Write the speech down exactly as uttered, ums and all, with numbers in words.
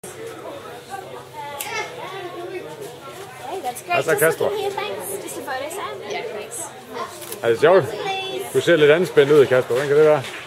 That's great. Altså, Just Kasper. looking here, thanks. Just a photo, Sam. Yeah, thanks. Er det sjovt? Please. Du ser lidt anspændt ud, Kasper. Hvordan kan det være?